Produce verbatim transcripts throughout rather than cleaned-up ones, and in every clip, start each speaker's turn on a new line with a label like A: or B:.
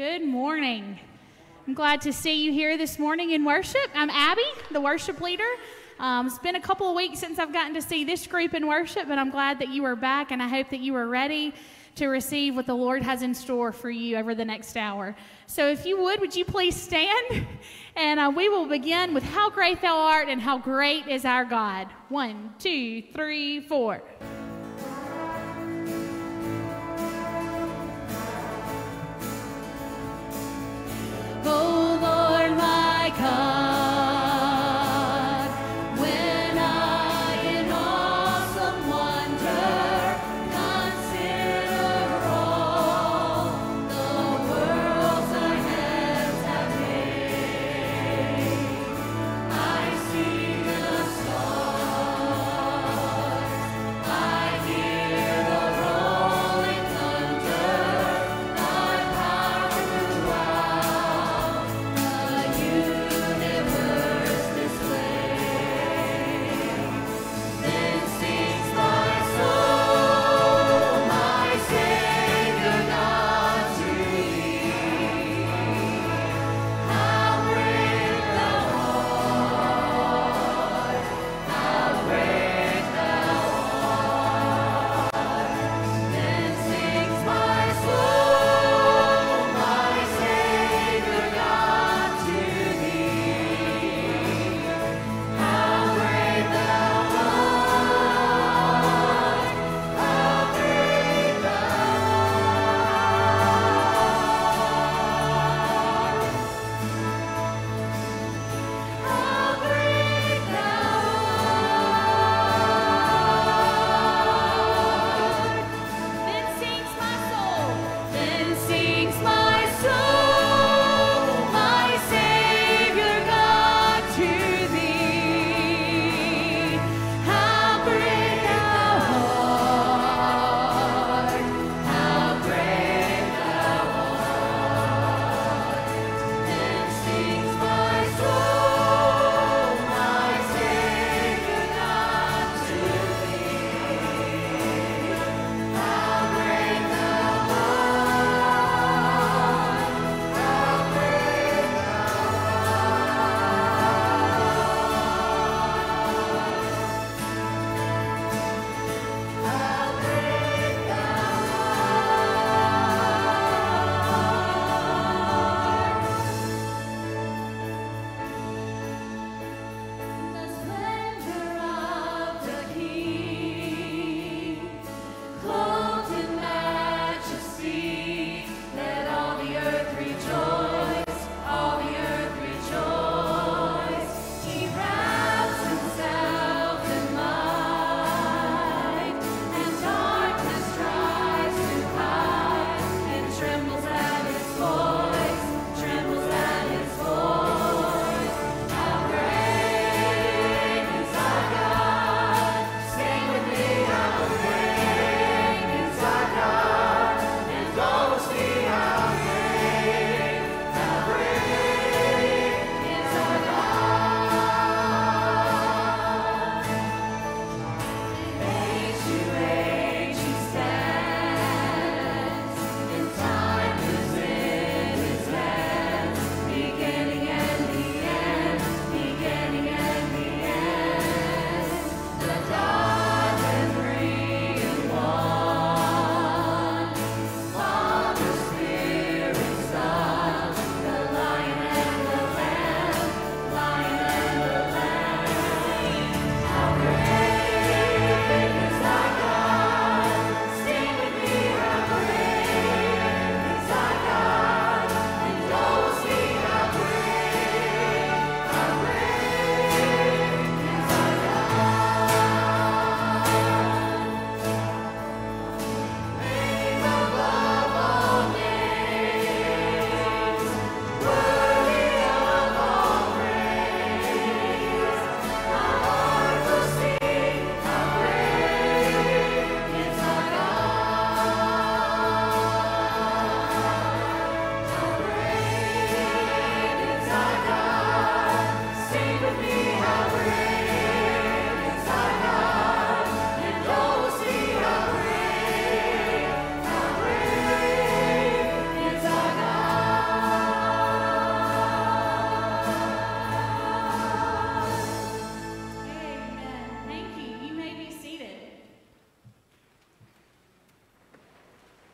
A: Good morning. I'm glad to see you here this morning in worship. I'm Abby, the worship leader. Um, it's been a couple of weeks since I've gotten to see this group in worship, but I'm glad that you are back, and I hope that you are ready to receive what the Lord has in store for you over the next hour. So if you would, would you please stand? And uh, we will begin with How Great Thou Art and How Great Is Our God. One, two, three, four. Oh Lord my God, when I in awesome wonder consider all the worlds thy hands have made, I see the stars, I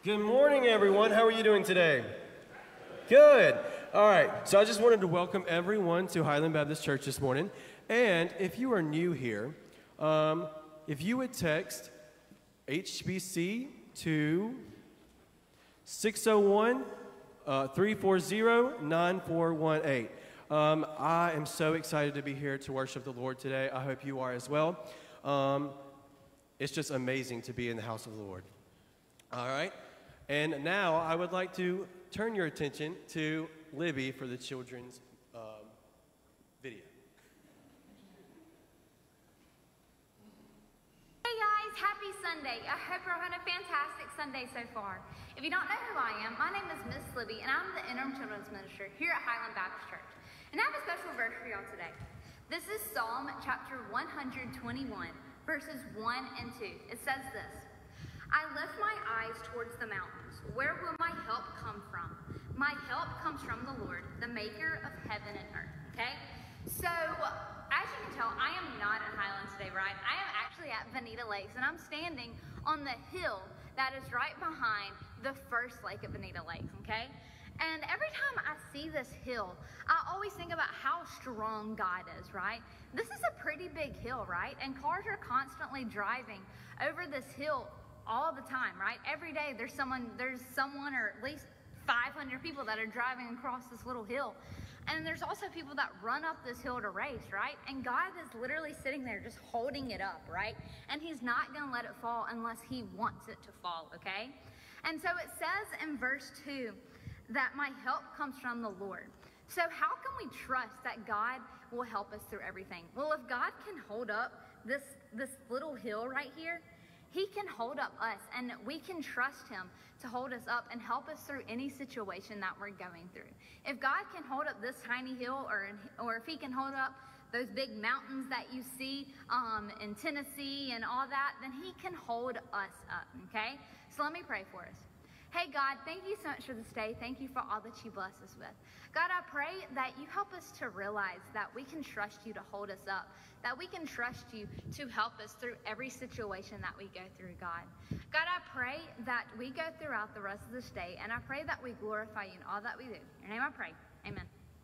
B: Good morning, everyone. How are you doing today? Good. All right. So I just wanted to welcome everyone to Highland Baptist Church this morning. And if you are new here, um, if you would text H B C to six oh one, three four zero, nine four one eight. Um, I am so excited to be here to worship the Lord today. I hope you are as well. Um, it's just amazing to be in the house of the Lord. All right. And now I would like to turn your attention to Libby for the children's um, video.
C: Hey guys, happy Sunday. I hope you're having a fantastic Sunday so far. If you don't know who I am, my name is Miss Libby, and I'm the interim children's minister here at Highland Baptist Church. And I have a special verse for y'all today. This is Psalm chapter one hundred twenty-one, verses one and two. It says this: I lift my eyes towards the mountains. Where will my help come from? My help comes from the Lord, the maker of heaven and earth. Okay? So, as you can tell, I am not at Highland today, right? I am actually at Bonita Lakes, and I'm standing on the hill that is right behind the first lake at Bonita Lakes, okay? And every time I see this hill, I always think about how strong God is, right? This is a pretty big hill, right? And cars are constantly driving over this hill all the time, right? Every day there's someone, there's someone or at least five hundred people that are driving across this little hill. And there's also people that run up this hill to race, right? And God is literally sitting there just holding it up, right? And he's not gonna let it fall unless he wants it to fall, okay? And so it says in verse two that my help comes from the Lord. So how can we trust that God will help us through everything? Well, if God can hold up this, this little hill right here, he can hold up us, and we can trust him to hold us up and help us through any situation that we're going through. If God can hold up this tiny hill, or, or if he can hold up those big mountains that you see um, in Tennessee and all that, then he can hold us up, okay? So let me pray for us. Hey, God, thank you so much for this day. Thank you for all that you bless us with. God, I pray that you help us to realize that we can trust you to hold us up, that we can trust you to help us through every situation that we go through, God. God, I pray that we go throughout the rest of this day, and I pray that we glorify you in all that we do. In your name I pray. Amen.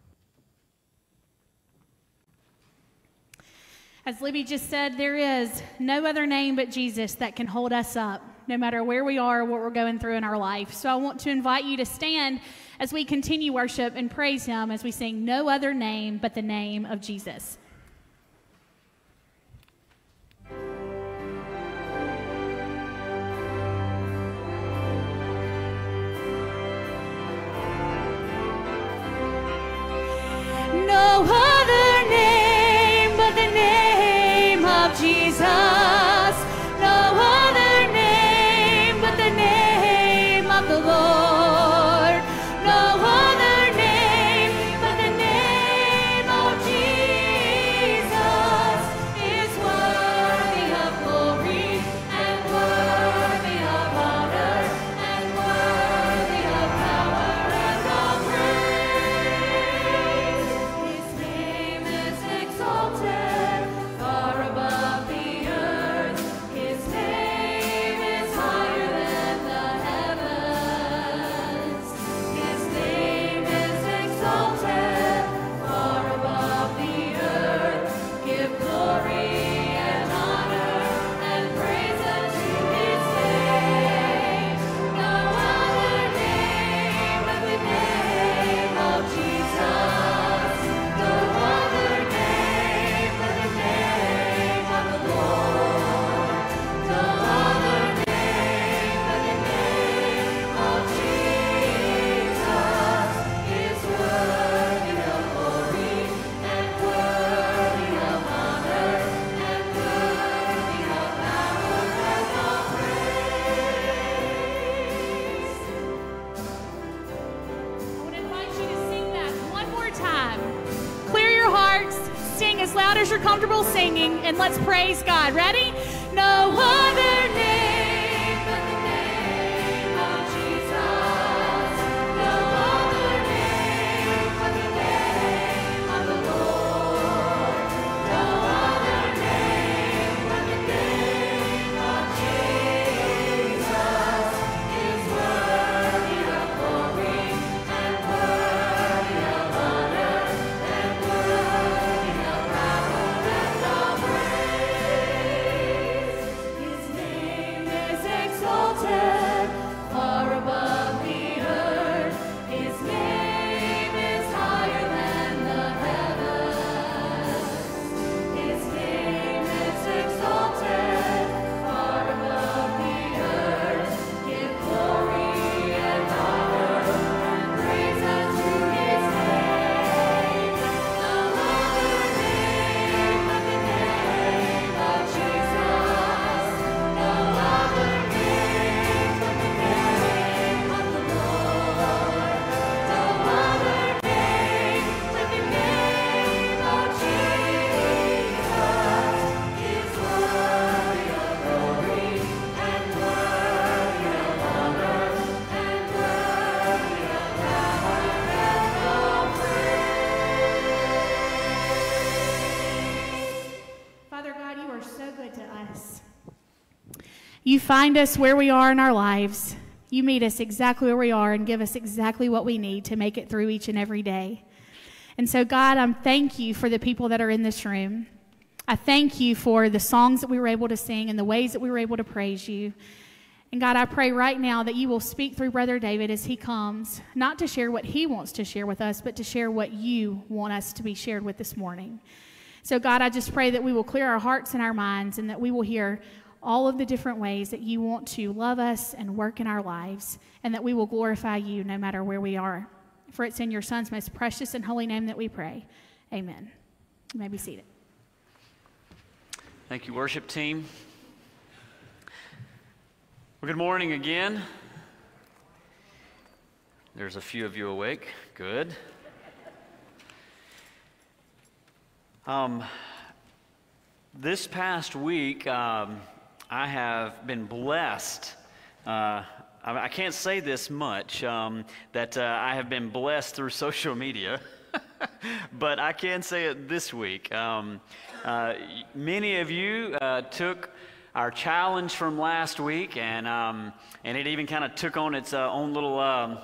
A: As Libby just said, there is no other name but Jesus that can hold us up, no matter where we are, what we're going through in our life. So I want to invite you to stand as we continue worship and praise him as we sing No Other Name But the Name of Jesus. No other name but the name of Jesus. No other name but the name of the Lord. No other name but the name of Jesus is worthy of glory and worthy of honor and worthy of power and of praise. His name is exalted far above the earth. His name is higher than the heavens. His name is exalted far above the earth. Give glory and honor and praise unto his name. No other name but the name of Jesus. No other name but the name of the Lord. No other name but the name of Jesus is worthy of glory and worthy of honor and worthy of power and of praise. I want to invite you to sing that one more time. Clear your hearts, sing as loud as you're comfortable singing, and let's praise God. Ready? No other name but the name of Jesus. No other name but the name of the Lord. No other name but the name of Jesus is worthy You find us where we are in our lives. You meet us exactly where we are and give us exactly what we need to make it through each and every day. And so, God, I thank you for the people that are in this room. I thank you for the songs that we were able to sing and the ways that we were able to praise you. And God, I pray right now that you will speak through Brother David as he comes, not to share what he wants to share with us, but to share what you want us to be shared with this morning. So, God, I just pray that we will clear our hearts and our minds and that we will hear all of the different ways that you want to love us and work in our lives, and that we will glorify you no matter where we are. For it's in your Son's most precious and holy name that we pray. Amen. You may be seated.
D: Thank you, worship team. Well, good morning again. There's a few of you awake. Good. Um, this past week, um, I have been blessed. Uh, I, I can't say this much, um, that uh, I have been blessed through social media. But I can say it this week. Um, uh, many of you uh, took our challenge from last week, and um, and it even kind of took on its uh, own little um,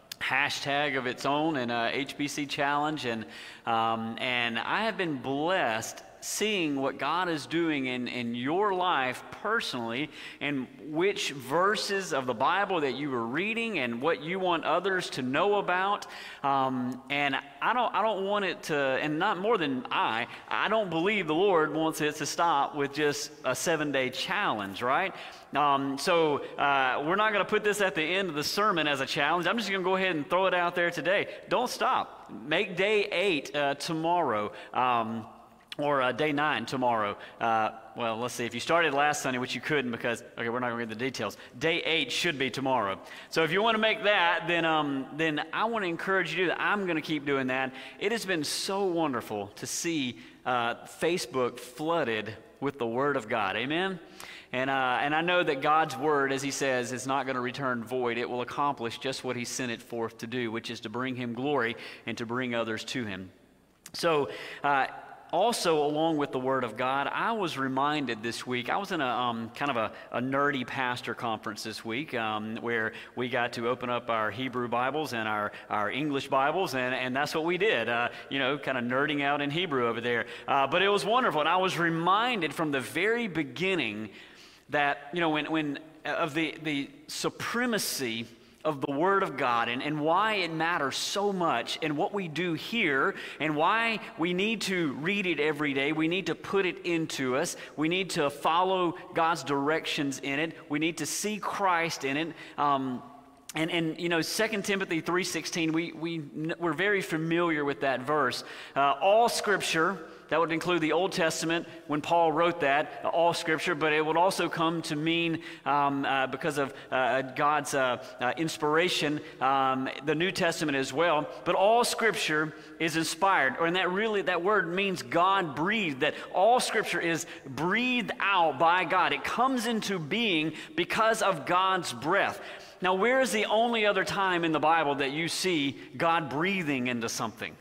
D: hashtag of its own, and uh, H B C challenge, and um, and I have been blessed seeing what God is doing in, in your life personally, and which verses of the Bible that you were reading and what you want others to know about. Um, and I don't I don't want it to, and not more than I, I don't believe the Lord wants it to stop with just a seven-day challenge, right? Um, so uh, we're not going to put this at the end of the sermon as a challenge. I'm just going to go ahead and throw it out there today. Don't stop. Make day eight uh, tomorrow. Um, Or uh, day nine tomorrow. Uh, well, let's see. If you started last Sunday, which you couldn't because, okay, we're not going to get the details. Day eight should be tomorrow. So if you want to make that, then um, then I want to encourage you to do that. I'm going to keep doing that. It has been so wonderful to see uh, Facebook flooded with the Word of God. Amen? And, uh, and I know that God's Word, as He says, is not going to return void. It will accomplish just what He sent it forth to do, which is to bring Him glory and to bring others to Him. So, uh, also, along with the Word of God, I was reminded this week, I was in a um, kind of a, a nerdy pastor conference this week um, where we got to open up our Hebrew Bibles and our, our English Bibles, and, and that's what we did, uh, you know, kind of nerding out in Hebrew over there. Uh, but it was wonderful, and I was reminded from the very beginning that, you know, when, when of the, the supremacy of the Word of God, and, and why it matters so much, and what we do here, and why we need to read it every day. We need to put it into us. We need to follow God's directions in it. We need to see Christ in it. Um, and, and, you know, Second Timothy three sixteen, we, we, we're very familiar with that verse. Uh, all Scripture, that would include the Old Testament when Paul wrote that, all Scripture, but it would also come to mean, um, uh, because of uh, God's uh, uh, inspiration, um, the New Testament as well. But all Scripture is inspired, or and that really, that word means God breathed, that all Scripture is breathed out by God. It comes into being because of God's breath. Now, where is the only other time in the Bible that you see God breathing into something?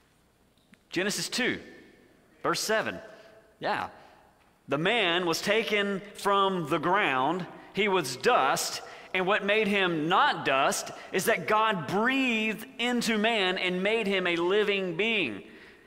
D: Genesis two. Verse seven, yeah. The man was taken from the ground. He was dust. And what made him not dust is that God breathed into man and made him a living being.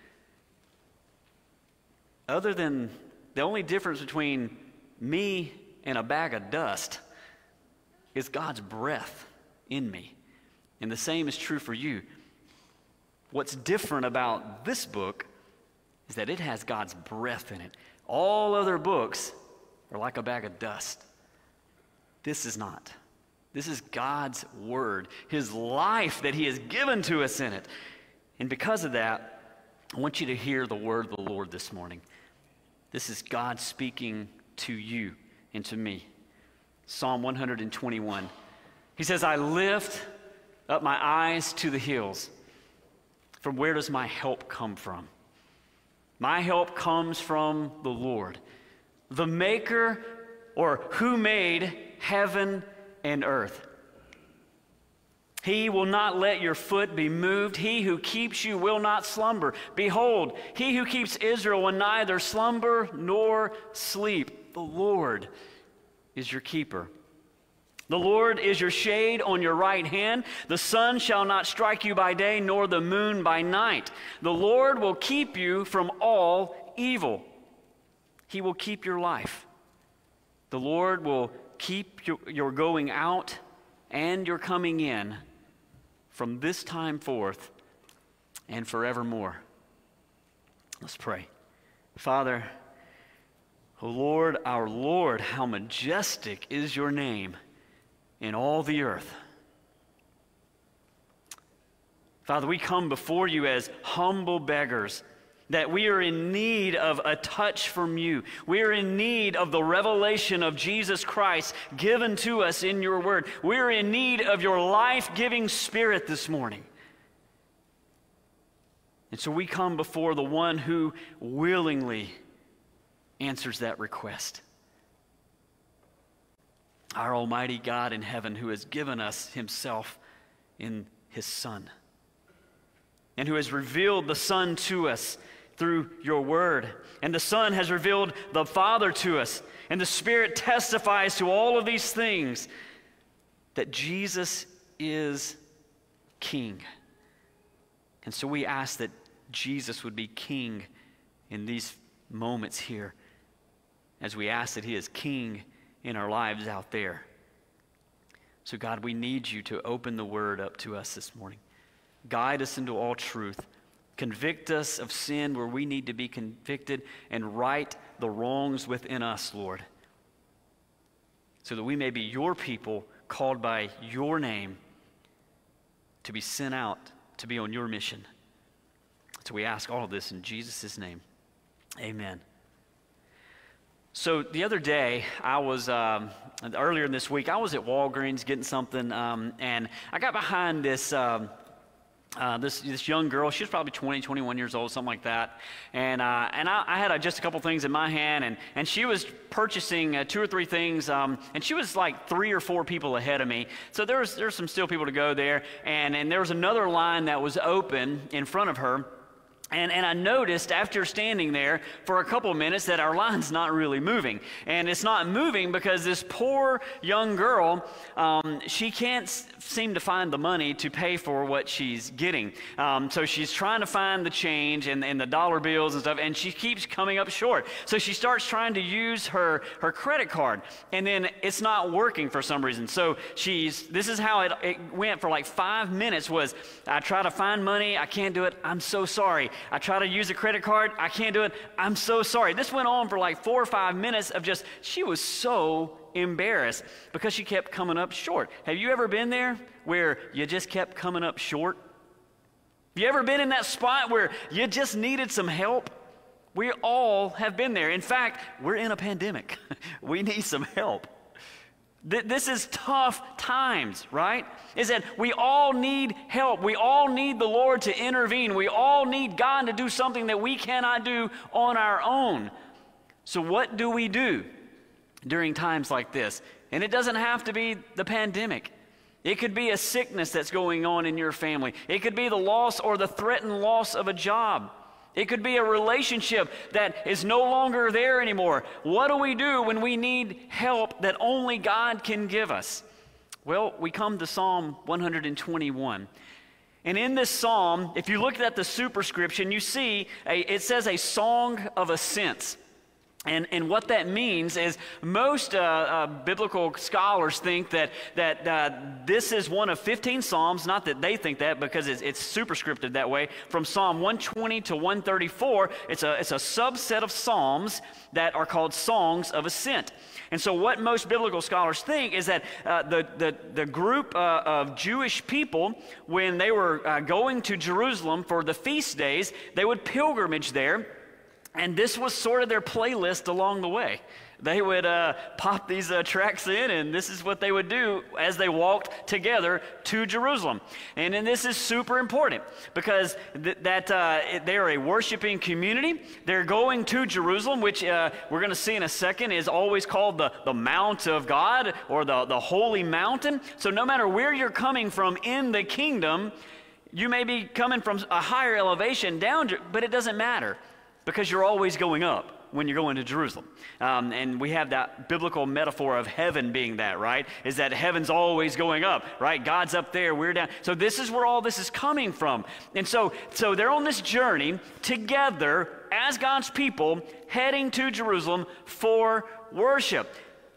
D: Other than the only difference between me and a bag of dust is God's breath in me. And the same is true for you. What's different about this book is that it has God's breath in it. All other books are like a bag of dust. This is not. This is God's Word, His life that He has given to us in it. And because of that, I want you to hear the word of the Lord this morning. This is God speaking to you and to me. Psalm one twenty-one. He says, I lift up my eyes to the hills. From where does my help come from? My help comes from the Lord, the maker, or who made heaven and earth. He will not let your foot be moved. He who keeps you will not slumber. Behold, he who keeps Israel will neither slumber nor sleep. The Lord is your keeper. The Lord is your shade on your right hand. The sun shall not strike you by day, nor the moon by night. The Lord will keep you from all evil. He will keep your life. The Lord will keep your, your going out and your coming in from this time forth and forevermore. Let's pray. Father, O Lord, our Lord, how majestic is your name in all the earth. Father, we come before you as humble beggars, that we are in need of a touch from you. We are in need of the revelation of Jesus Christ given to us in your word. We are in need of your life-giving Spirit this morning. And so we come before the one who willingly answers that request. Our Almighty God in heaven, who has given us himself in his Son, and who has revealed the Son to us through your word. And the Son has revealed the Father to us, and the Spirit testifies to all of these things, that Jesus is King. And so we ask that Jesus would be King in these moments here, as we ask that he is King in our lives out there. So God, we need you to open the word up to us this morning. Guide us into all truth. Convict us of sin where we need to be convicted, and right the wrongs within us, Lord, so that we may be your people called by your name to be sent out to be on your mission. So we ask all of this in Jesus' name. Amen. So the other day, I was, um, earlier in this week, I was at Walgreens getting something, um, and I got behind this, um, uh, this this young girl. She was probably twenty, twenty-one years old, something like that. And uh, and I, I had uh, just a couple things in my hand, and, and she was purchasing uh, two or three things, um, and she was like three or four people ahead of me. So there was, there was some still people to go there, and, and there was another line that was open in front of her. And, and I noticed after standing there for a couple of minutes that our line's not really moving. And it's not moving because this poor young girl, um, she can't s- seem to find the money to pay for what she's getting. Um, so she's trying to find the change and, and the dollar bills and stuff, and she keeps coming up short. So she starts trying to use her, her credit card, and then it's not working for some reason. So she's, this is how it, it went for like five minutes was, I try to find money, I can't do it, I'm so sorry. I try to use a credit card. I can't do it. I'm so sorry. This went on for like four or five minutes of just, she was so embarrassed because she kept coming up short. Have you ever been there where you just kept coming up short? Have you ever been in that spot where you just needed some help? We all have been there. In fact, we're in a pandemic. We need some help. This is tough times, right? Is that we all need help. We all need the Lord to intervene. We all need God to do something that we cannot do on our own. So what do we do during times like this? And it doesn't have to be the pandemic. It could be a sickness that's going on in your family. It could be the loss or the threatened loss of a job. It could be a relationship that is no longer there anymore. What do we do when we need help that only God can give us? Well, we come to Psalm one twenty-one. And in this psalm, if you look at the superscription, you see a, it says a song of ascents. And, and what that means is most uh, uh, biblical scholars think that, that uh, this is one of fifteen psalms, not that they think that because it's, it's superscripted that way, from Psalm one twenty to one thirty-four. It's a, it's a subset of psalms that are called songs of ascent. And so what most biblical scholars think is that uh, the, the, the group uh, of Jewish people, when they were uh, going to Jerusalem for the feast days, they would pilgrimage there. And this was sort of their playlist along the way. They would uh, pop these uh, tracks in, and this is what they would do as they walked together to Jerusalem. And then this is super important because th- that uh, they're a worshiping community. They're going to Jerusalem, which uh, we're going to see in a second is always called the, the Mount of God or the, the Holy Mountain. So no matter where you're coming from in the kingdom, you may be coming from a higher elevation down, but it doesn't matter. because you're always going up when you're going to Jerusalem. Um, and we have that biblical metaphor of heaven being that, right? Is that heaven's always going up, right? God's up there, we're down. So this is where all this is coming from. And so, so they're on this journey together as God's people heading to Jerusalem for worship.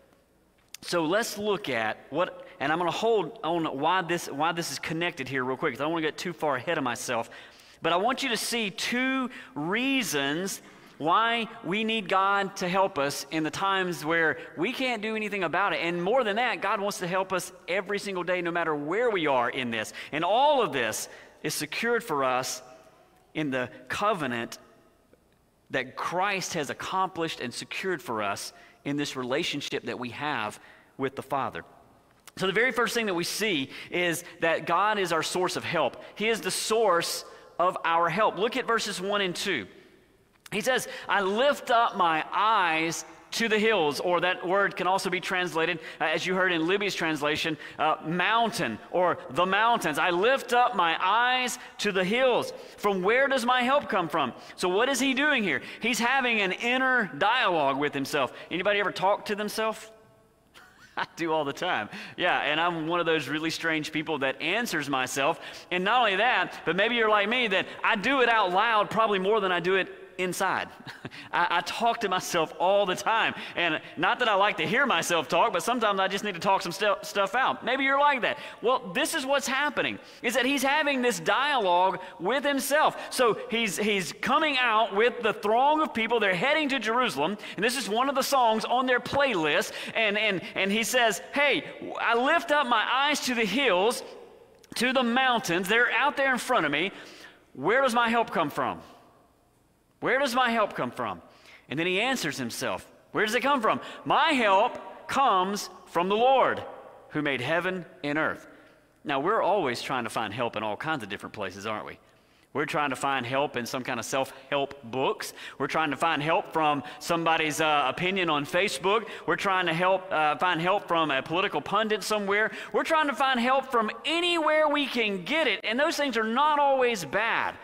D: So let's look at what, and I'm going to hold on why this, why this is connected here real quick, because I don't want to get too far ahead of myself. But I want you to see two reasons why we need God to help us in the times where we can't do anything about it. And more than that, God wants to help us every single day, no matter where we are in this. And all of this is secured for us in the covenant that Christ has accomplished and secured for us in this relationship that we have with the Father. So the very first thing that we see is that God is our source of help. He is the source of our help. Look at verses one and two. He says, I lift up my eyes to the hills, or that word can also be translated, uh, as you heard in Libby's translation, uh, mountain, or the mountains. I lift up my eyes to the hills. From where does my help come from? So what is he doing here? He's having an inner dialogue with himself. Anybody ever talk to themselves? I do all the time. Yeah, and I'm one of those really strange people that answers myself. And not only that, but maybe you're like me, that I do it out loud probably more than I do it inside. I, I talk to myself all the time. And not that I like to hear myself talk, but sometimes I just need to talk some stu- stuff out. Maybe you're like that. Well, this is what's happening, is that he's having this dialogue with himself. So he's, he's coming out with the throng of people. They're heading to Jerusalem. And this is one of the songs on their playlist. And, and, and he says, hey, I lift up my eyes to the hills, to the mountains. They're out there in front of me. Where does my help come from? Where does my help come from? And then he answers himself. Where does it come from? My help comes from the Lord, who made heaven and earth. Now, we're always trying to find help in all kinds of different places, aren't we? We're trying to find help in some kind of self-help books. We're trying to find help from somebody's uh, opinion on Facebook. We're trying to help uh, find help from a political pundit somewhere. We're trying to find help from anywhere we can get it, and those things are not always bad.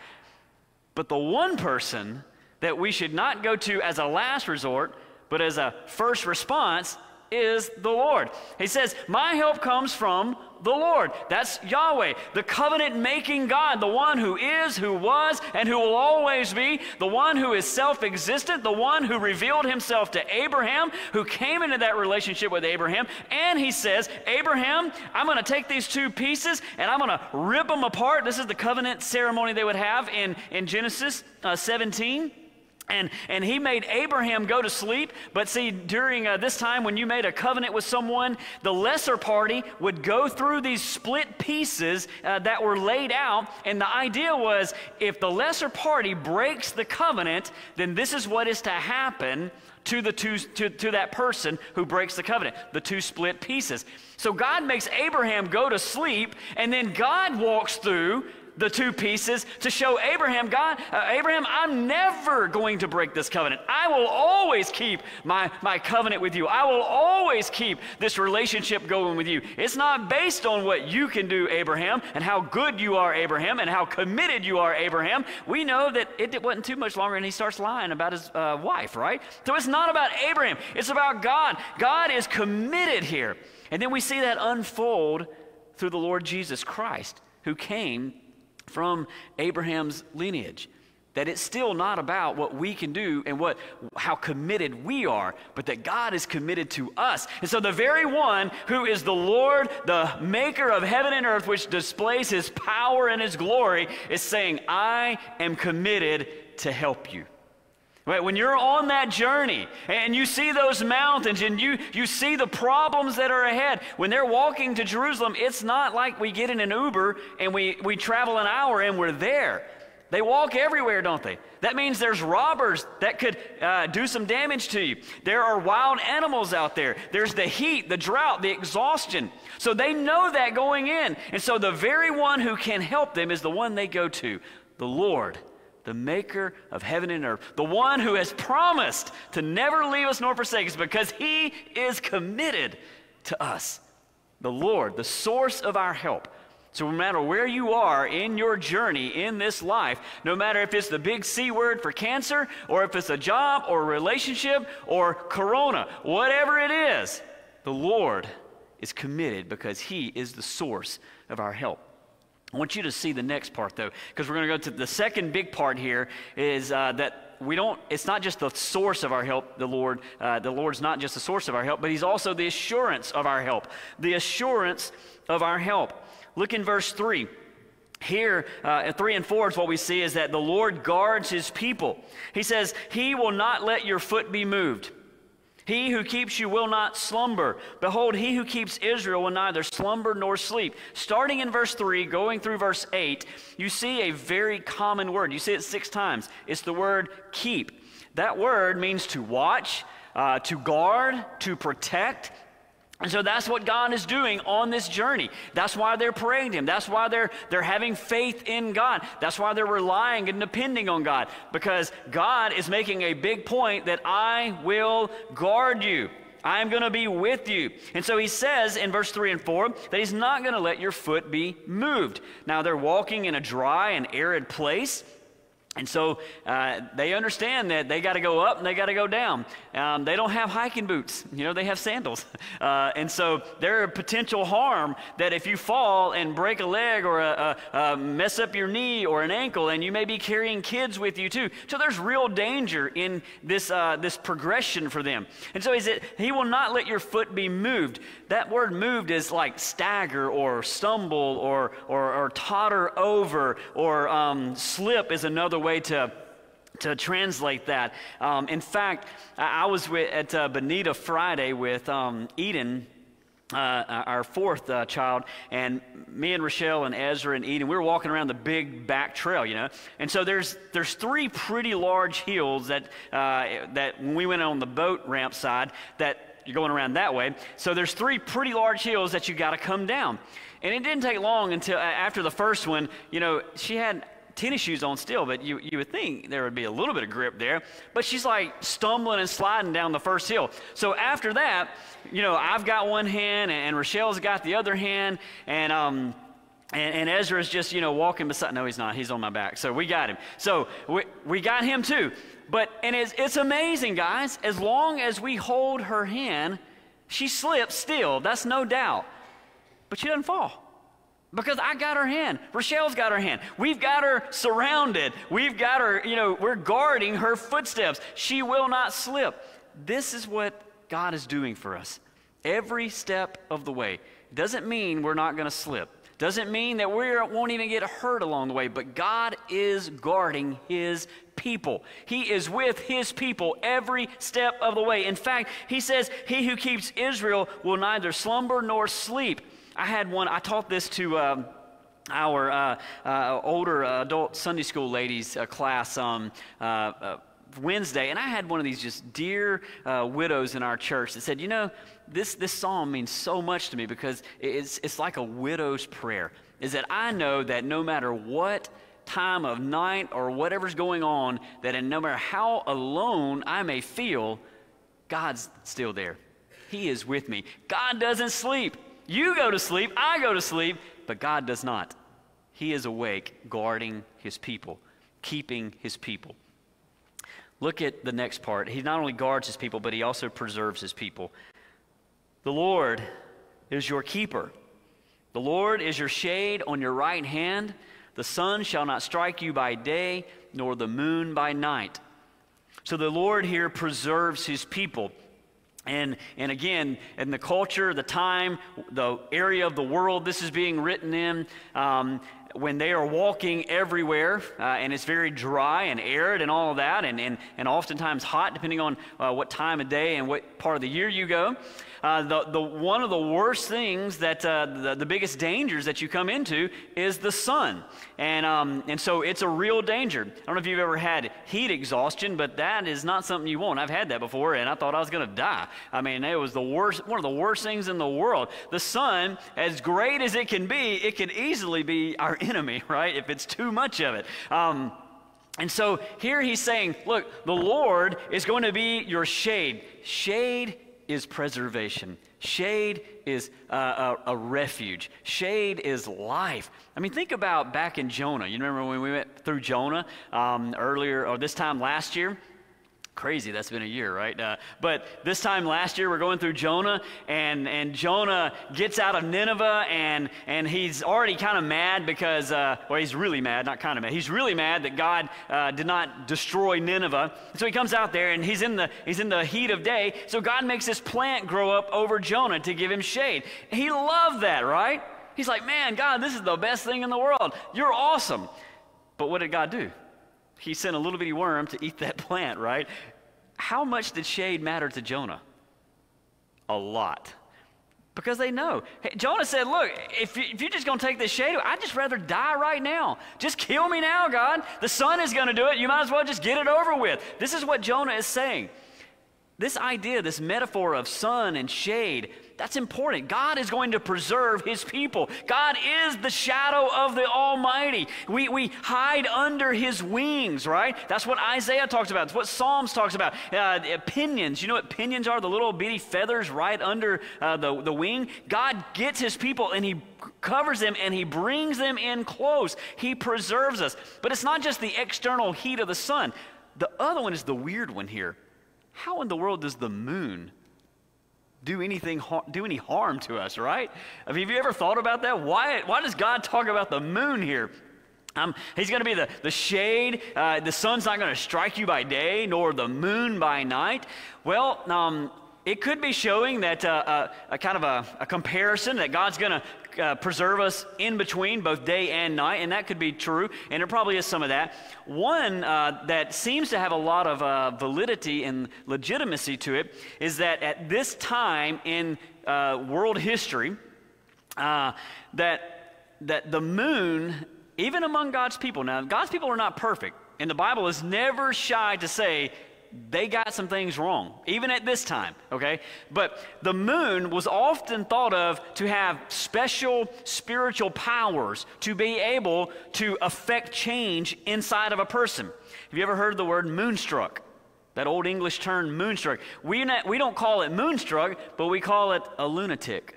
D: But the one person that we should not go to as a last resort, but as a first response, is the Lord. He says, my help comes from the Lord. That's Yahweh, the covenant-making God, the one who is, who was, and who will always be, the one who is self-existent, the one who revealed himself to Abraham, who came into that relationship with Abraham. And he says, Abraham, I'm going to take these two pieces and I'm going to rip them apart. This is the covenant ceremony they would have in, in Genesis uh, seventeen. And, and he made Abraham go to sleep. But see, during uh, this time when you made a covenant with someone, the lesser party would go through these split pieces uh, that were laid out. And the idea was, if the lesser party breaks the covenant, then this is what is to happen to, the two, to, to that person who breaks the covenant, the two split pieces. So God makes Abraham go to sleep, and then God walks through the two pieces to show Abraham, God, uh, Abraham, I'm never going to break this covenant. I will always keep my, my covenant with you. I will always keep this relationship going with you. It's not based on what you can do, Abraham, and how good you are, Abraham, and how committed you are, Abraham. We know that it wasn't too much longer and he starts lying about his uh, wife, right? So it's not about Abraham. It's about God. God is committed here. And then we see that unfold through the Lord Jesus Christ, who came from Abraham's lineage. That it's still not about what we can do and what how committed we are, but that God is committed to us. And so the very one who is the Lord, the maker of heaven and earth, which displays his power and his glory, is saying, I am committed to help you. Right? When you're on that journey and you see those mountains and you, you see the problems that are ahead, when they're walking to Jerusalem, it's not like we get in an Uber and we, we travel an hour and we're there. They walk everywhere, don't they? That means there's robbers that could uh, do some damage to you. There are wild animals out there. There's the heat, the drought, the exhaustion. So they know that going in. And so the very one who can help them is the one they go to, the Lord, the maker of heaven and earth, the one who has promised to never leave us nor forsake us because he is committed to us. The Lord, the source of our help. So no matter where you are in your journey in this life, no matter if it's the big C word for cancer, or if it's a job or a relationship or corona, whatever it is, the Lord is committed because he is the source of our help. I want you to see the next part, though, because we're going to go to the second big part here is uh, that we don't, it's not just the source of our help, the Lord. Uh, the Lord's not just the source of our help, but he's also the assurance of our help. The assurance of our help. Look in verse three. Here, uh, at three and four is what we see is that the Lord guards his people. He says, he will not let your foot be moved. He who keeps you will not slumber. Behold, he who keeps Israel will neither slumber nor sleep. Starting in verse three, going through verse eight, you see a very common word. You see it six times. It's the word keep. That word means to watch, uh, to guard, to protect. And so that's what God is doing on this journey. That's why they're praying to him. That's why they're, they're having faith in God. That's why they're relying and depending on God. Because God is making a big point that I will guard you. I am going to be with you. And so he says in verse three and four that he's not going to let your foot be moved. Now they're walking in a dry and arid place. And so uh, they understand that they got to go up and they got to go down. Um, they don't have hiking boots. You know, they have sandals. Uh, and so there's a potential harm that if you fall and break a leg or a, a, a mess up your knee or an ankle, and you may be carrying kids with you too. So there's real danger in this, uh, this progression for them. And so he said, he will not let your foot be moved. That word moved is like stagger or stumble or, or, or totter over or um, slip is another way to to translate that. Um, in fact, I, I was with, at uh, Bonita Friday with um, Eden, uh, our fourth uh, child, and me and Rochelle and Ezra and Eden, we were walking around the big back trail, you know. And so there's there's three pretty large hills that uh, that when we went on the boat ramp side that you're going around that way. So there's three pretty large hills that you got to come down. And it didn't take long until uh, after the first one, you know, she had tennis shoes on still, but you, you would think there would be a little bit of grip there. But she's like stumbling and sliding down the first hill. So after that, you know, I've got one hand and, and Rochelle's got the other hand, and um and, and Ezra's just, you know, walking beside. No, he's not. He's on my back. So we got him. So we we got him too. But and it's it's amazing, guys. As long as we hold her hand, she slips still. That's no doubt. But she doesn't fall. Because I got her hand. Rochelle's got her hand. We've got her surrounded. We've got her, you know, we're guarding her footsteps. She will not slip. This is what God is doing for us every step of the way. Doesn't mean we're not going to slip. Doesn't mean that we won't even get hurt along the way. But God is guarding his people. He is with his people every step of the way. In fact, he says, he who keeps Israel will neither slumber nor sleep. I had one, I taught this to um, our uh, uh, older adult Sunday school ladies uh, class um, uh, uh, Wednesday, and I had one of these just dear uh, widows in our church that said, you know, this, this psalm means so much to me because it's, it's like a widow's prayer, is that I know that no matter what time of night or whatever's going on, that and no matter how alone I may feel, God's still there. He is with me. God doesn't sleep. You go to sleep, I go to sleep, but God does not. He is awake, guarding his people, keeping his people. Look at the next part. He not only guards his people, but he also preserves his people. The Lord is your keeper. The Lord is your shade on your right hand. The sun shall not strike you by day, nor the moon by night. So the Lord here preserves his people. And, and again, in the culture, the time, the area of the world this is being written in, um, when they are walking everywhere, uh, and it's very dry and arid and all of that, and, and, and oftentimes hot, depending on uh, what time of day and what part of the year you go. Uh, the, the, one of the worst things that, uh, the, the biggest dangers that you come into is the sun. And, um, and so it's a real danger. I don't know if you've ever had heat exhaustion, but that is not something you want. I've had that before, and I thought I was going to die. I mean, it was the worst, one of the worst things in the world. The sun, as great as it can be, it can easily be our enemy, right, if it's too much of it. Um, and so here he's saying, look, the Lord is going to be your shade. Shade is preservation. Shade is uh, a, a refuge. Shade is life. I mean, think about back in Jonah. You remember when we went through Jonah um, earlier, or this time last year? Crazy, that's been a year, right? Uh, but this time last year, we're going through Jonah, and, and Jonah gets out of Nineveh, and, and he's already kind of mad because, uh, well, he's really mad, not kind of mad. He's really mad that God uh, did not destroy Nineveh. So he comes out there, and he's in the he's in the heat of day. So God makes this plant grow up over Jonah to give him shade. He loved that, right? He's like, man, God, this is the best thing in the world. You're awesome. But what did God do? He sent a little bitty worm to eat that plant, right? How much did shade matter to Jonah? A lot. Because they know. Hey, Jonah said, look, if, you, if you're just going to take this shade, I'd just rather die right now. Just kill me now, God. The sun is going to do it. You might as well just get it over with. This is what Jonah is saying. This idea, this metaphor of sun and shade, that's important. God is going to preserve his people. God is the shadow of the Almighty. We, we hide under his wings, right? That's what Isaiah talks about. That's what Psalms talks about. Uh, pinions. You know what pinions are? The little bitty feathers right under uh, the, the wing. God gets his people and he covers them and he brings them in close. He preserves us. But it's not just the external heat of the sun. The other one is the weird one here. How in the world does the moon do anything, do any harm to us, right? I mean, have you ever thought about that? Why, why does God talk about the moon here? Um, he's going to be the, the shade. Uh, the sun's not going to strike you by day, nor the moon by night. Well, um, it could be showing that uh, a, a kind of a, a comparison that God's going to Uh, preserve us in between both day and night, and that could be true, and there probably is some of that. One uh, that seems to have a lot of uh, validity and legitimacy to it is that at this time in uh, world history, uh, that that the moon, even among God's people, now God's people are not perfect, and the Bible is never shy to say they got some things wrong, even at this time, okay? But the moon was often thought of to have special spiritual powers to be able to affect change inside of a person. Have you ever heard the word moonstruck? That old English term, moonstruck. We, not, we don't call it moonstruck, but we call it a lunatic.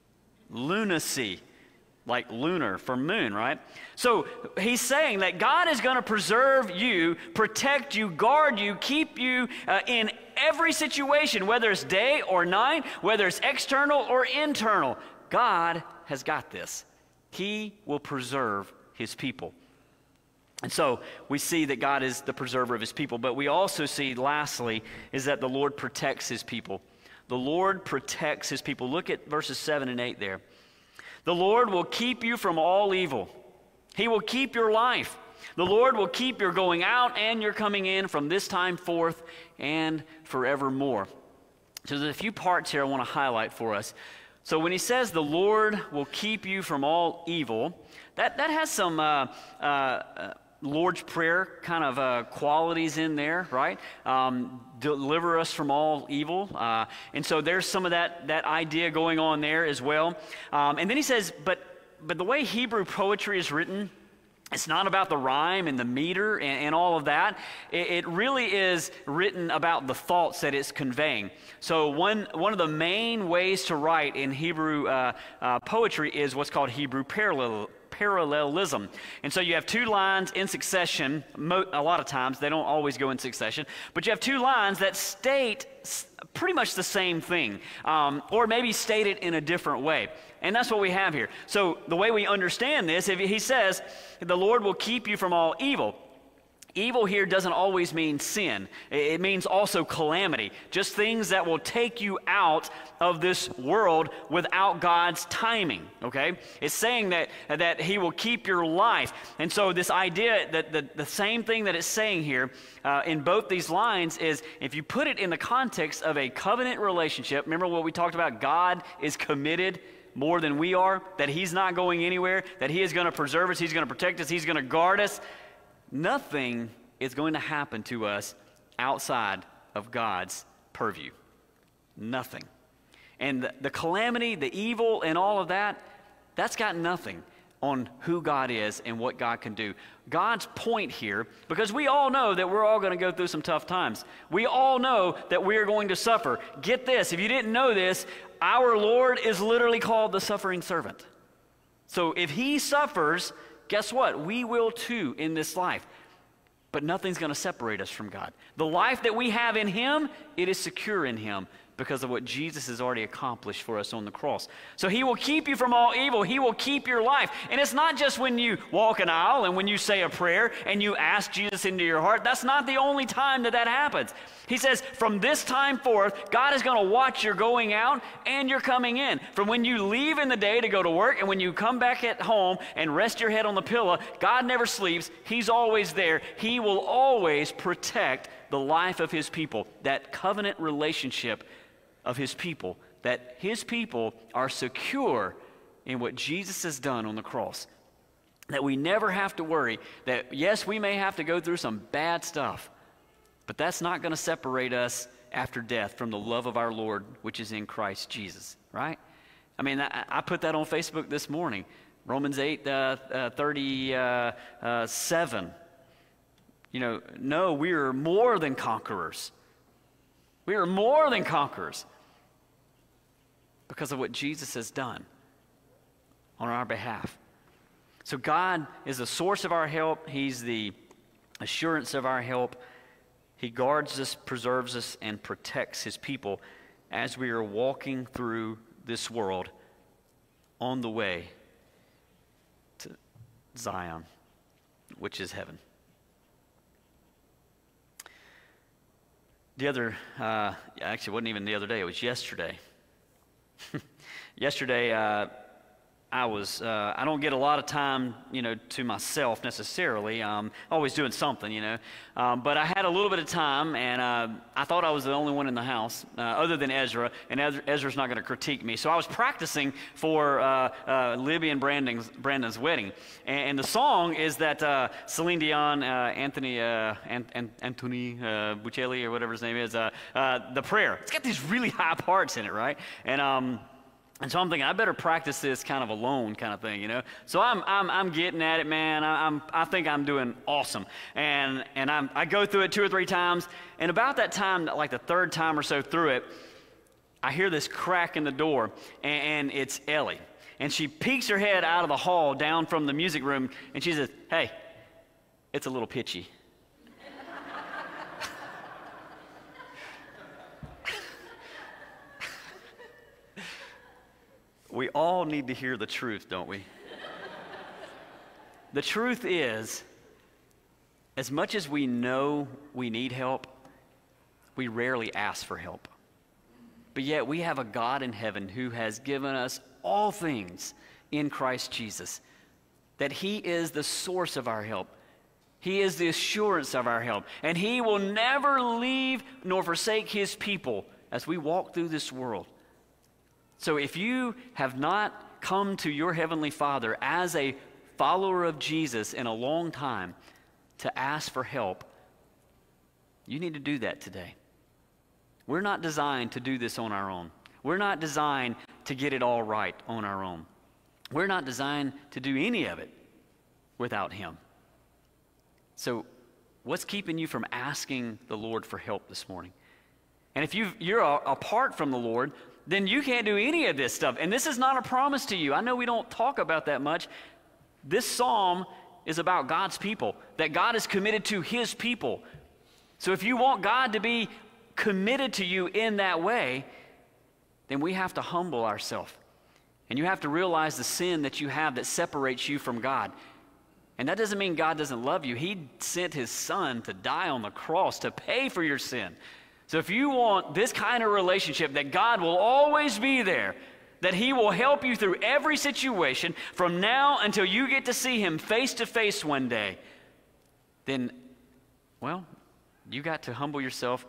D: Lunacy. Like lunar for moon, right? So he's saying that God is going to preserve you, protect you, guard you, keep you uh, in every situation, whether it's day or night, whether it's external or internal. God has got this. He will preserve his people. And so we see that God is the preserver of his people, but we also see, lastly, is that the Lord protects his people. The Lord protects his people. Look at verses seven and eight there. The Lord will keep you from all evil. He will keep your life. The Lord will keep your going out and your coming in from this time forth and forevermore. So there's a few parts here I want to highlight for us. So when he says the Lord will keep you from all evil, that, that has some uh, uh, Lord's Prayer kind of uh, qualities in there, right? Um, deliver us from all evil. Uh, and so there's some of that, that idea going on there as well. Um, and then he says, but, but the way Hebrew poetry is written, it's not about the rhyme and the meter and, and all of that. It, it really is written about the thoughts that it's conveying. So one, one of the main ways to write in Hebrew uh, uh, poetry is what's called Hebrew parallel. parallelism. And so you have two lines in succession. Mo- a lot of times, they don't always go in succession, but you have two lines that state s- pretty much the same thing, um, or maybe state it in a different way. And that's what we have here. So the way we understand this, if he says, the Lord will keep you from all evil. Evil here doesn't always mean sin. It means also calamity. Just things that will take you out of this world without God's timing, okay? It's saying that, that he will keep your life. And so this idea, that the, the same thing that it's saying here uh, in both these lines is, if you put it in the context of a covenant relationship, remember what we talked about? God is committed more than we are, that he's not going anywhere, that he is going to preserve us, he's going to protect us, he's going to guard us. Nothing is going to happen to us outside of God's purview. Nothing. And the, the calamity, the evil, and all of that, that's got nothing on who God is and what God can do. God's point here, because we all know that we're all going to go through some tough times. We all know that we're going to suffer. Get this, if you didn't know this, our Lord is literally called the suffering servant. So if he suffers, guess what? We will too in this life. But nothing's going to separate us from God. The life that we have in him, it is secure in him because of what Jesus has already accomplished for us on the cross. So he will keep you from all evil. He will keep your life. And it's not just when you walk an aisle and when you say a prayer and you ask Jesus into your heart. That's not the only time that that happens. He says, from this time forth, God is going to watch your going out and your coming in. From when you leave in the day to go to work and when you come back at home and rest your head on the pillow, God never sleeps. He's always there. He will always protect the life of his people, that covenant relationship of his people, that his people are secure in what Jesus has done on the cross. That we never have to worry that, yes, we may have to go through some bad stuff, but that's not going to separate us after death from the love of our Lord, which is in Christ Jesus, right? I mean, I, I put that on Facebook this morning. Romans eight, uh, uh, thirty-seven. You know, no, we are more than conquerors. We are more than conquerors because of what Jesus has done on our behalf. So God is the source of our help. He's the assurance of our help. He guards us, preserves us, and protects his people as we are walking through this world on the way to Zion, which is heaven. The other, uh, actually, it wasn't even the other day, it was yesterday. yesterday, uh, I was, uh, I don't get a lot of time, you know, to myself necessarily. Um, always doing something, you know. Um, but I had a little bit of time, and uh, I thought I was the only one in the house, uh, other than Ezra, and Ezra, Ezra's not going to critique me. So I was practicing for uh, uh, Libby and Brandon's, Brandon's wedding. And, and the song is that uh, Celine Dion, uh, Anthony, uh, Ant, Ant, Anthony uh, Bocelli, or whatever his name is, uh, uh, the prayer. It's got these really high parts in it, right? And um, And so I'm thinking, I better practice this kind of alone kind of thing, you know? So I'm, I'm, I'm getting at it, man. I, I'm, I think I'm doing awesome. And, and I'm, I go through it two or three times. And about that time, like the third time or so through it, I hear this crack in the door, and, and it's Ellie. And she peeks her head out of the hall down from the music room, and she says, hey, it's a little pitchy. We all need to hear the truth, don't we? The truth is, as much as we know we need help, we rarely ask for help. But yet we have a God in heaven who has given us all things in Christ Jesus, that he is the source of our help. He is the assurance of our help. And he will never leave nor forsake his people as we walk through this world. So if you have not come to your Heavenly Father as a follower of Jesus in a long time to ask for help, you need to do that today. We're not designed to do this on our own. We're not designed to get it all right on our own. We're not designed to do any of it without him. So what's keeping you from asking the Lord for help this morning? And if you've, you're a, apart from the Lord, then you can't do any of this stuff. And this is not a promise to you. I know we don't talk about that much. This psalm is about God's people, that God is committed to his people. So if you want God to be committed to you in that way, then we have to humble ourselves. And you have to realize the sin that you have that separates you from God. And that doesn't mean God doesn't love you. He sent his son to die on the cross to pay for your sin. So if you want this kind of relationship, that God will always be there, that he will help you through every situation from now until you get to see him face to face one day, then, well, you got to humble yourself,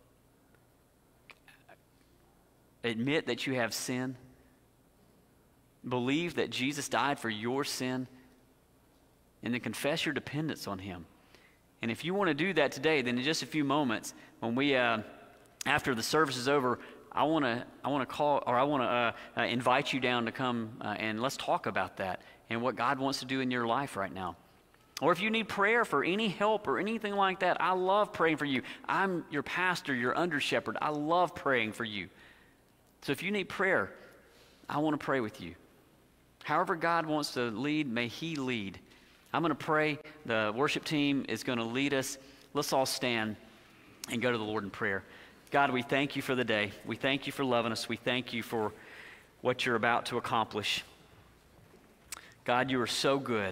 D: admit that you have sin, believe that Jesus died for your sin, and then confess your dependence on him. And if you want to do that today, then in just a few moments, when we, uh, after the service is over, I want to, I want to call, or I want to uh, uh, invite you down to come uh, and let's talk about that and what God wants to do in your life right now. Or if you need prayer for any help or anything like that, I love praying for you. I'm your pastor, your under shepherd. I love praying for you. So if you need prayer, I want to pray with you. However God wants to lead, may he lead. I'm going to pray. The worship team is going to lead us. Let's all stand and go to the Lord in prayer. God, we thank you for the day. We thank you for loving us. We thank you for what you're about to accomplish. God, you are so good.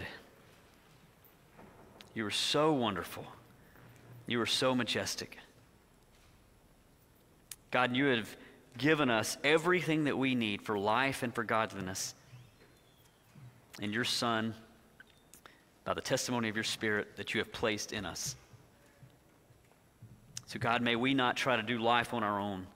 D: You are so wonderful. You are so majestic. God, you have given us everything that we need for life and for godliness. And your Son, by the testimony of your Spirit that you have placed in us. So God, may we not try to do life on our own.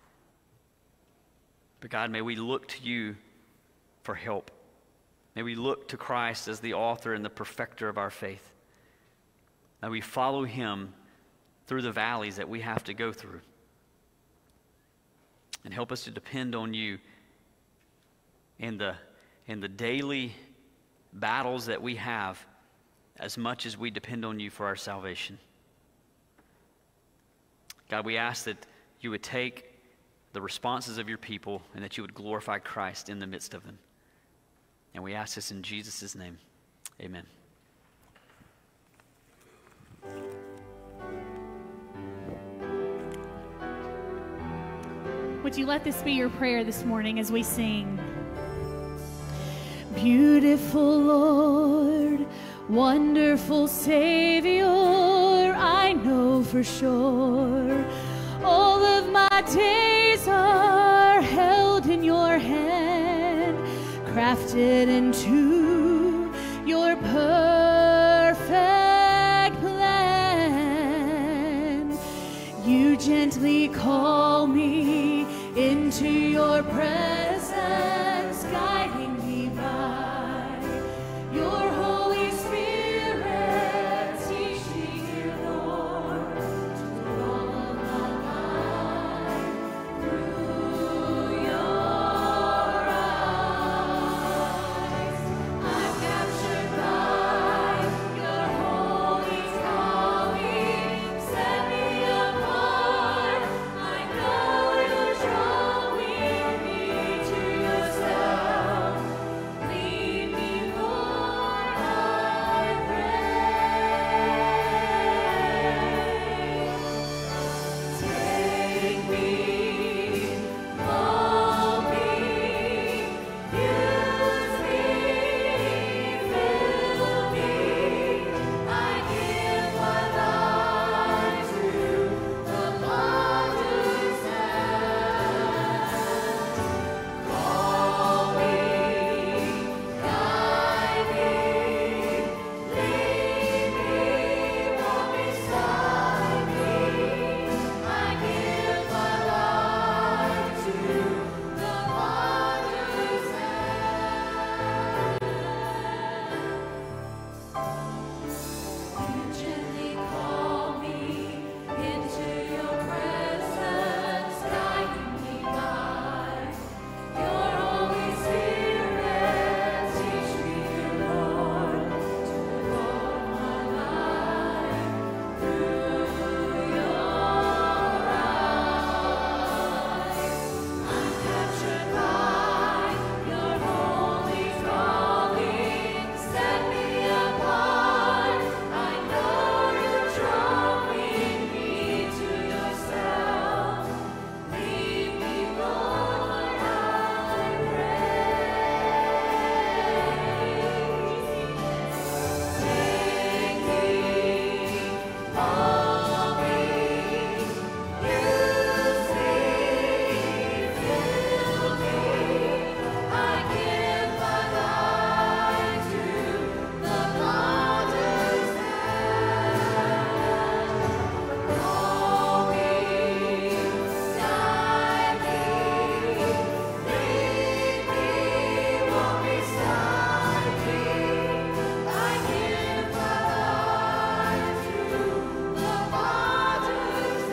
D: But God, may we look to you for help. May we look to Christ as the author and the perfecter of our faith. May we follow him through the valleys that we have to go through. And help us to depend on you in the, in the daily battles that we have as much as we depend on you for our salvation. God, we ask that you would take the responses of your people and that you would glorify Christ in the midst of them. And we ask this in Jesus' name. Amen.
A: Would you let this be your prayer this morning as we sing? Beautiful Lord, wonderful Savior, I know for sure all of my days are held in your hand, crafted into your perfect plan. You gently call me into your presence, guiding me by your Holy Spirit. Teach me, dear Lord, to all of my life through your eyes. I'm captured by your holy calling. Set me apart. I know you're drawing me to yourself. Lead me, Lord, I pray. Take me, mold me, use me, fill me. I give my life to the Potter's hand. Call me, guide me, lead me, walk beside me. I give my life to the Potter's hand. You gently call me into your presence, guiding me by your Holy Spirit. Teach me, dear Lord, to walk my life through your eyes. I'm captured by your holy calling. Set me apart. I know you're drawing me to yourself. Lead me, Lord, I pray. Take me, mold me, use me, fill me. I give my life to the Potter's hand. Call me, guide me, lead me, walk beside me. I give my life to the Potter's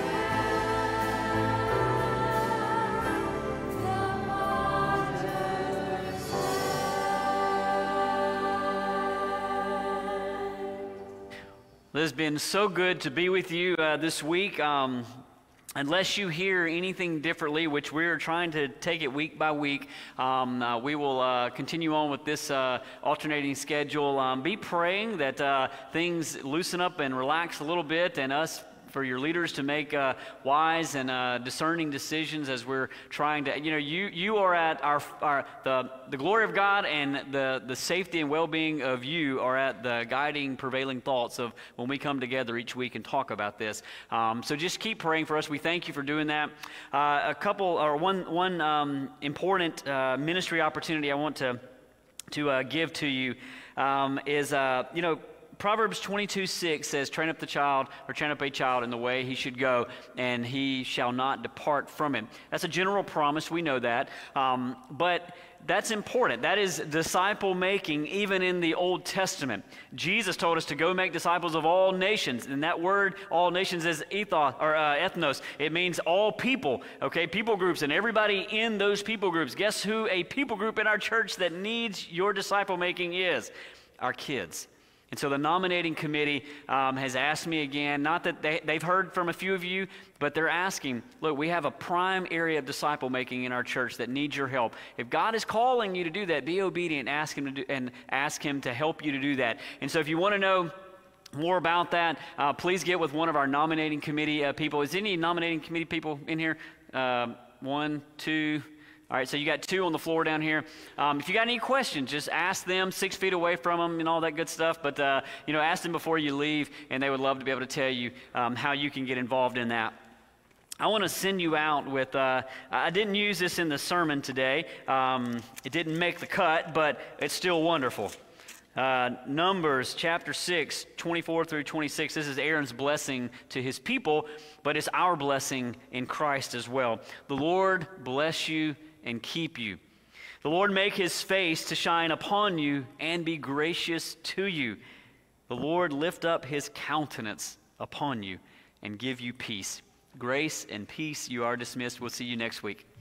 A: hand.
D: It has been so good to be with you uh, this week. Um, Unless you hear anything differently, which we're trying to take it week by week, um, uh, we will uh, continue on with this uh, alternating schedule. Um, be praying that uh, things loosen up and relax a little bit, and us, for your leaders to make uh, wise and uh, discerning decisions as we're trying to, you know, you you are at our, our the the glory of God, and the the safety and well-being of you are at the guiding, prevailing thoughts of when we come together each week and talk about this. Um, so just keep praying for us. We thank you for doing that. Uh, a couple or one one um, important uh, ministry opportunity I want to to uh, give to you um, is uh, you know. Proverbs twenty-two six says, train up the child, or train up a child in the way he should go, and he shall not depart from him. That's a general promise. We know that. Um, but that's important. That is disciple making, even in the Old Testament. Jesus told us to go make disciples of all nations. And that word, all nations, is ethos, or uh, ethnos. It means all people, okay? People groups, and everybody in those people groups. Guess who a people group in our church that needs your disciple making is? Our kids. And so the nominating committee um, has asked me again, not that they, they've heard from a few of you, but they're asking, look, we have a prime area of disciple making in our church that needs your help. If God is calling you to do that, be obedient, ask him to do, and ask him to help you to do that. And so if you want to know more about that, uh, please get with one of our nominating committee uh, people. Is any nominating committee people in here? Uh, one, two... All right, so you got two on the floor down here. Um, if you got any questions, just ask them, six feet away from them and all that good stuff. But, uh, you know, ask them before you leave, and they would love to be able to tell you um, how you can get involved in that. I want to send you out with, uh, I didn't use this in the sermon today. Um, it didn't make the cut, but it's still wonderful. Uh, Numbers chapter six, twenty-four through twenty-six. This is Aaron's blessing to his people, but it's our blessing in Christ as well. The Lord bless you and keep you. The Lord make his face to shine upon you and be gracious to you. The Lord lift up his countenance upon you and give you peace. Grace and peace. You are dismissed. We'll see you next week.